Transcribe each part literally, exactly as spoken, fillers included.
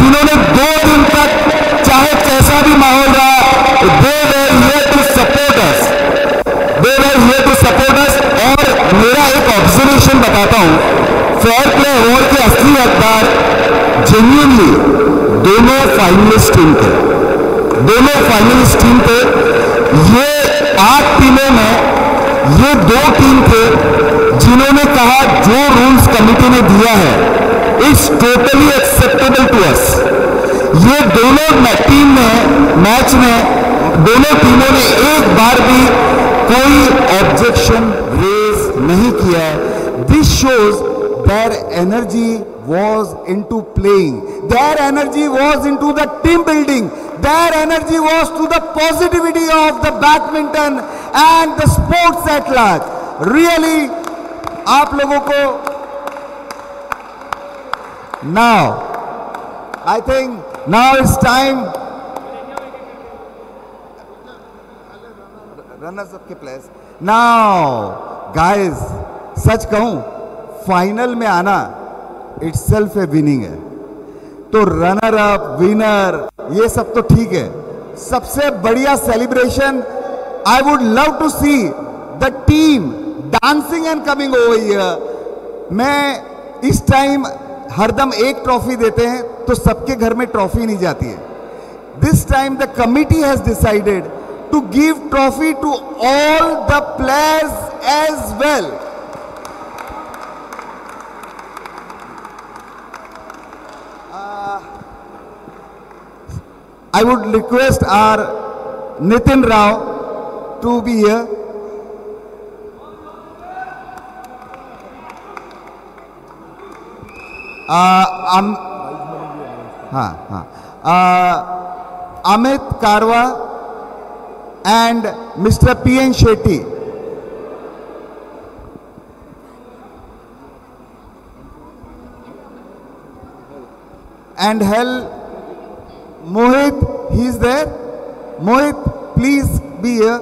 जिन्होंने दो दिन तक चाहे कैसा भी माहौल रहा, they were here to support us, they were here to support us. और मेरा एक ऑब्जर्वेशन बताता हूं, फेयर प्ले अवार्ड के असली हकदार जेन्युइनली दोनों फाइनलिस्ट टीम थे, दोनों फाइनलिस्ट टीम थे। ये आठ टीमों में ये दो टीम थे जिन्होंने कहा जो रूल्स कमिटी ने दिया है it's totally acceptable to us. ये दोनों टीम ने मैच में दोनों टीमों ने एक बार भी कोई ऑब्जेक्शन रेज नहीं किया है। This shows their energy was into playing, their energy was into the team building, their energy was to the positivity of the badminton and the sports at large. Really आप लोगों को now I think now it's time runners up के players now guys, सच कहूं final में आना it's self A winning है। तो runner up, winner, ये सब तो ठीक है, सबसे बढ़िया celebration I would love to see the team dancing and coming over here. मैं इस टाइम हरदम एक ट्रॉफी देते हैं तो सबके घर में ट्रॉफी नहीं जाती है। This time the committee has decided to give trophy to all the players as well. I would request our Nitin Rao to be here. Uh, um, हाँ हाँ uh, Amit Karwa and Mister P N Shetty. And hell Mohit, he is there. Mohit, please be here.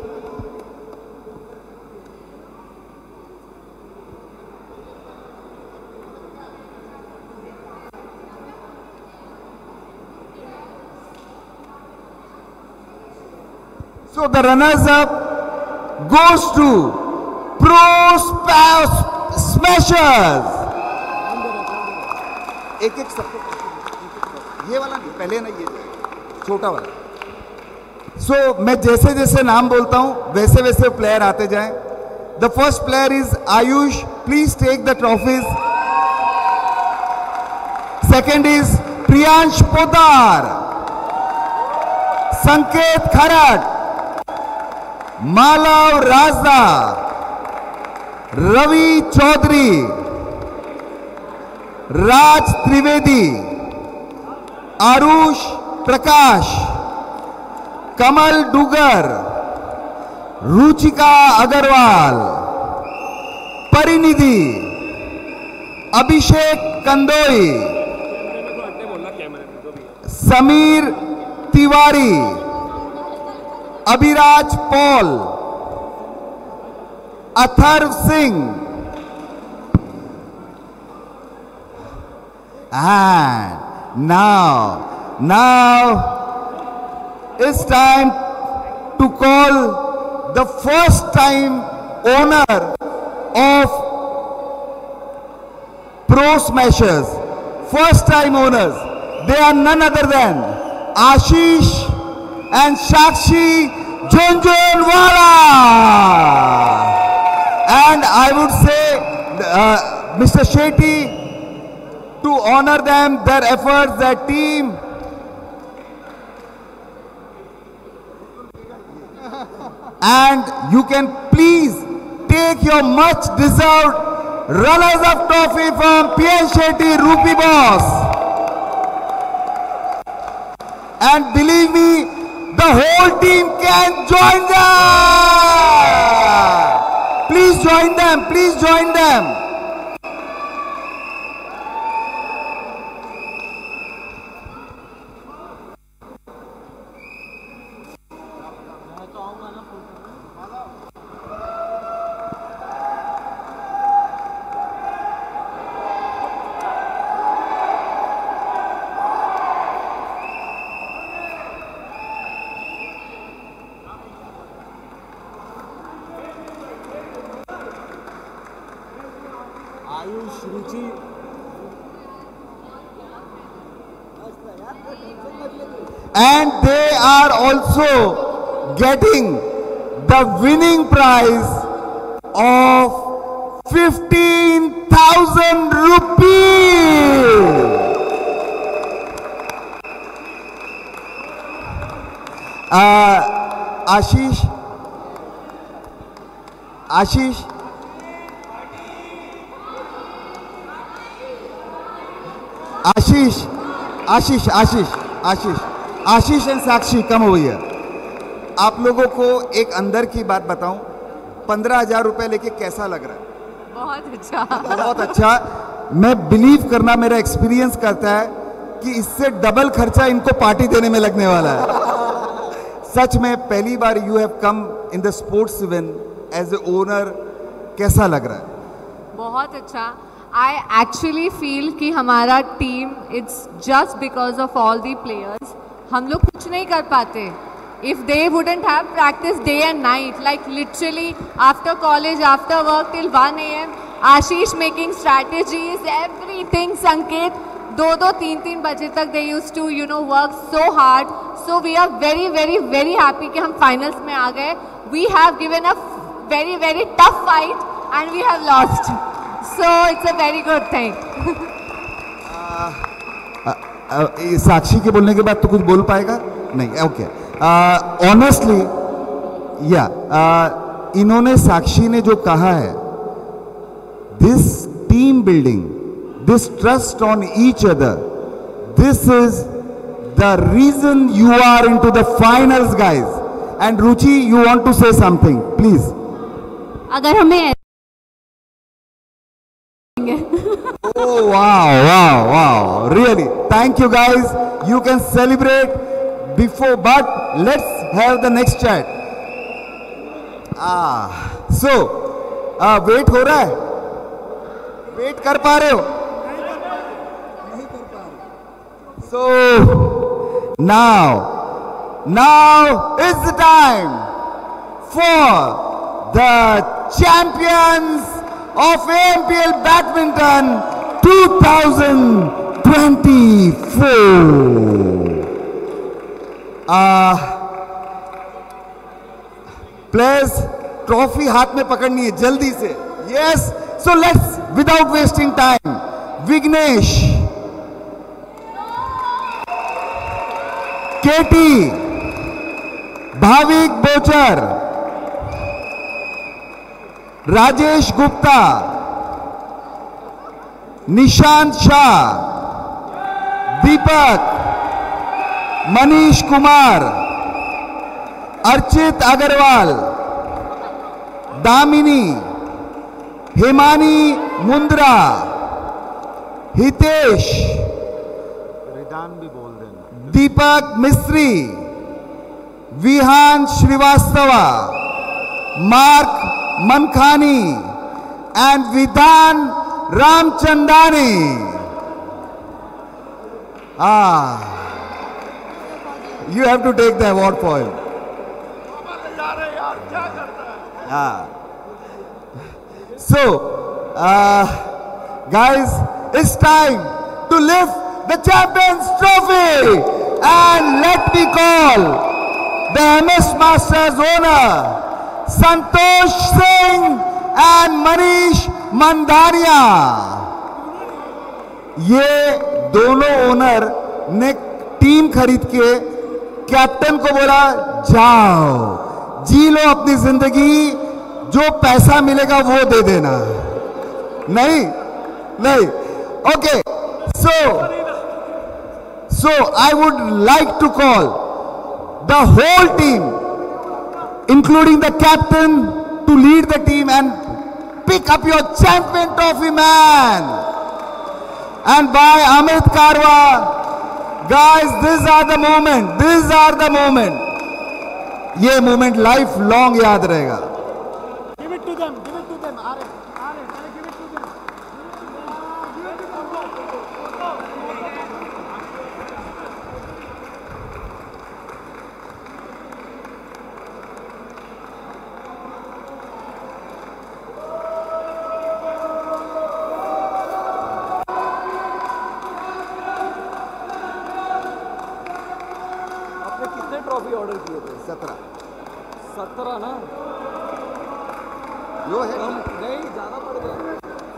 So the runners up goes to Pro Smashers. एक एक सबको ये वाला नहीं, पहले ना ये छोटा वाला। सो so, मैं जैसे जैसे नाम बोलता हूं वैसे वैसे प्लेयर आते जाएं। The first player is Ayush, please take the trophies. Second is Priyansh Podar, Sanket Kharat, Malav Rajda, Ravi Chaudhary, Raj Trivedi, Aarush Prakash, Kamal Dugar, Ruchika Agarwal, Parinidhi, Abhishek Kandoi, Sameer Tiwari, Abhiraj Paul, Atharva Singh, and now, now it's time to call the first time owner of Pro Smashers. First time owners. They are none other than Ashish and Shakshi Jhunjhunwala. And I would say uh, Mister Shetty, to honor them, their efforts, their team. And you can please take your much deserved runners up trophy from P N Shetty, Rupee Boss. And believe me, the whole team can join them. Please join them, please join them. and they are also getting the winning prize of fifteen thousand rupees. Uh, Ashish, Ashish, Ashish, Ashish, Ashish, Ashish, Ashish and Sakshi, come over here. आप लोगों को एक अंदर की बात बताऊं, पंद्रह हजार रुपए लेके कैसा लग रहा है? बहुत अच्छा, बहुत अच्छा। मैं बिलीव करना, मेरा एक्सपीरियंस करता है कि इससे डबल खर्चा इनको पार्टी देने में लगने वाला है। सच में पहली बार you have come in the sports event as a owner, कैसा लग रहा है? बहुत अच्छा। आई एक्चुअली फील कि हमारा team, it's just because of all the players, हम लोग कुछ नहीं कर पाते if they wouldn't have practiced day and night, like literally after college, after work till one a m Ashish making strategies, everything. Sanket दो दो तीन तीन बजे तक they used to you know work so hard. So we are very very very happy कि हम finals में आ गए. We have given a very very tough fight and we have lost. So it's a very good thing. साक्षी के बोलने के बाद तो कुछ बोल पाएगा नहीं? ओके, ऑनेस्टली या इन्होंने, साक्षी ने जो कहा है, this team building, this trust on each other, this is the reason you are into the finals, guys. And Ruchi, you want to say something, please? अगर हमें oh wow wow wow really, thank you guys, you can celebrate before, but let's have the next chat. ah so uh, wait हो रहा है, wait कर पा रहे हो? So now, now is the time for the champions of A M P L Badminton twenty twenty-four. Uh, players, trophy हाथ में पकड़नी है जल्दी से. Yes, so let's, without wasting time, Vignesh, Katie, Bhavik बोचर, Rajesh Gupta, Nishant Shah, Deepak, Manish Kumar, Archit Agarwal, Damini, Himani Mundra, Hitesh, Deepak Mistry, Vihaan Srivastava, Mark Mankhani and Vidhan Ramchandani. Ah, you have to take the award for him. Ah. So, uh, guys, it's time to lift the Champions Trophy, and let me call the M S Masters owner Santosh Singh and Manish Mandania. ये दोनों owner ने team खरीद के captain को बोला, जाओ जी लो अपनी जिंदगी, जो पैसा मिलेगा वो दे देना. नहीं नहीं okay. So so I would like to call the whole team, including the captain, to lead the team and pick up your champion trophy, man. And by Amit Karwa, guys, these are the moment, these are the moment. ये moment life long याद रहेगा. Give it to them, give it to them. Are, are, give it to them. Give it to them. Trophy order किए थे? सत्रह। सत्रह ना? लो है नहीं, ज़्यादा पड़ गया।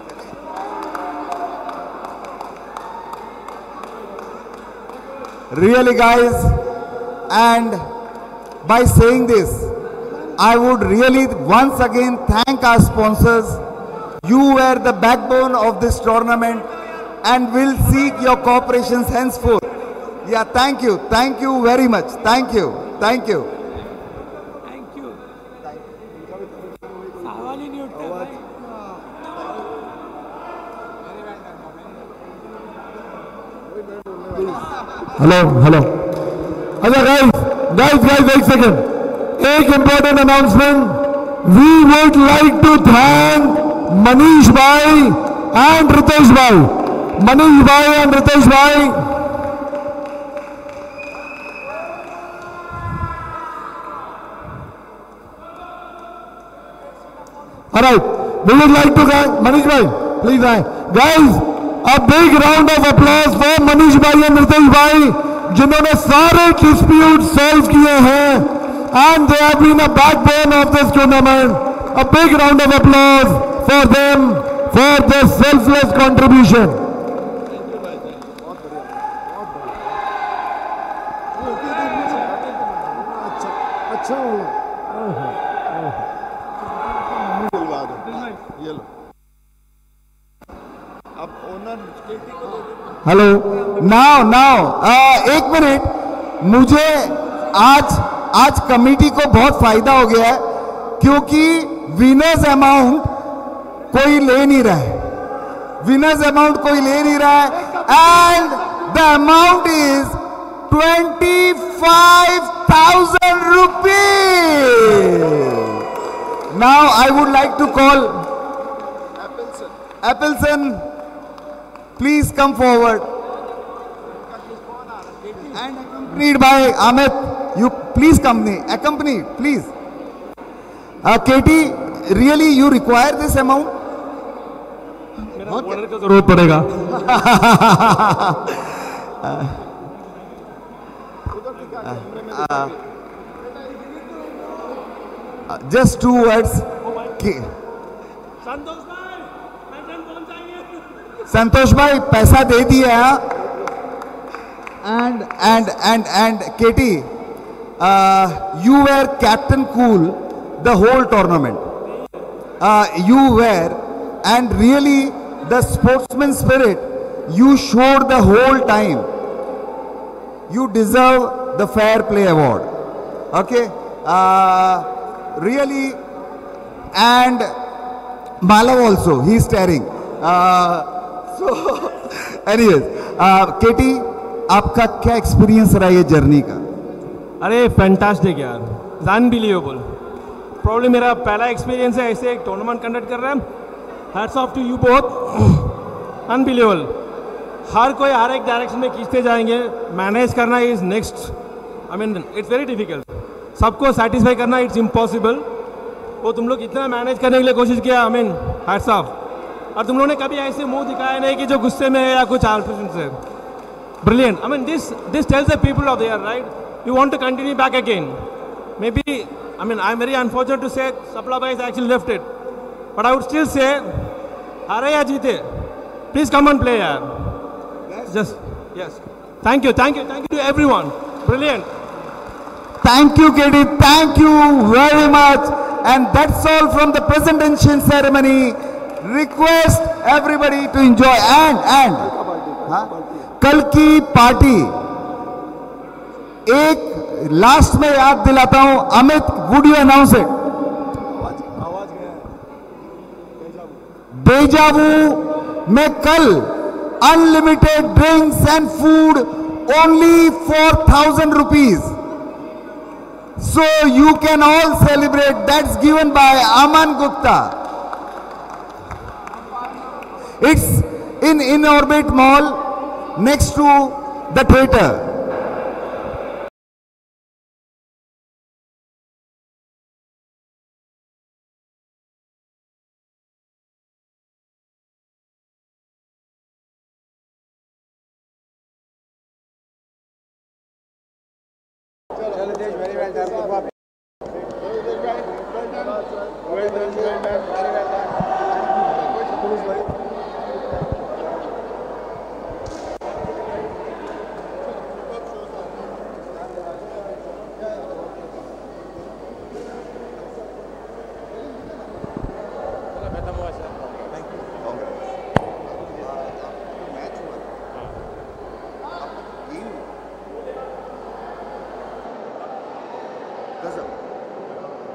Really, guys, and by saying this, I would really once again thank our sponsors. You were the backbone of this tournament and will seek your cooperation henceforth. Yeah, thank you. Thank you very much. Thank you. Thank you. Thank you. सवाल ही नहीं उठता भाई। Hello hello अच्छा guys guys guys एक second, एक important announcement. We would like to thank Manish भाई and Ritesh भाई। मनीष भाई एंड रितेश भाई, alright, we would like to thank Manish bhai, please aye. Guys, a big round of applause for Manish bhai and Ritesh bhai, जिन्होंने सारे dispute solve किए हैं and they have been a backbone of this tournament. A big round of applause for them for their selfless contribution. अच्छा दिलवा दो, ये लो। अब owner केटी को दे दो। हेलो नाउ नाउ एक मिनट, मुझे आज आज कमेटी को बहुत फायदा हो गया है क्योंकि विनर्स अमाउंट कोई ले नहीं रहा है, विनर्स अमाउंट कोई ले नहीं रहा है and the amount is twenty five thousand rupees. Now I would like to call Appleson, please come forward and accompanied by Amit. You please company accompany please. uh, Katie, really you require this amount? मेरा order का जरूरत पड़ेगा। uh, uh, just two words. K- संतोष भाई, pattern पहुंचाइए। संतोष भाई पैसा दे दिया। And and and and Katie, you were captain cool the whole tournament. Uh, you were, and really the sportsman spirit you showed the whole time. You deserve the fair play award. Okay, uh, really, and Malav also, he is staring. Uh, so, anyways, uh, Katie, आपका क्या experience रहा ये journey का? अरे fantastic यार, unbelievable. Problem मेरा पहला experience है ऐसे एक टूर्नामेंट कंडक्ट कर रहे हैं। Hats off to you both, unbelievable. हर कोई हर एक डायरेक्शन में खींचते जाएंगे, मैनेज करना is next, I mean it's very difficult. सबको सेटिस्फाई करना इट्स इम्पॉसिबल। वो तुम लोग इतना मैनेज करने के लिए कोशिश किया, आई मीन हैट्स ऑफ। और तुम लोगों ने कभी ऐसे मुंह दिखाया नहीं कि जो गुस्से में है या कुछ आल्ट्रेशन से। Brilliant, I mean this this tells the people of the year, right? You want to continue back again. Maybe, I mean I am very unfortunate to say Sapla भाई actually left it, but I would still say हारे या जीते, please come and play यार। Just yes, thank you thank you thank you to everyone, brilliant. Thank you, Katie. Thank you very much. And that's all from the presentation ceremony. Request everybody to enjoy. And and हाँ? कल की party एक last में याद दिलाता हूं। Amit, would you announce it? Deja vu में कल unlimited drinks and food only four thousand rupees. So you can all celebrate. That's given by Aman Gupta. It's in Inorbit Mall next to the theater. Very well done. Very well done.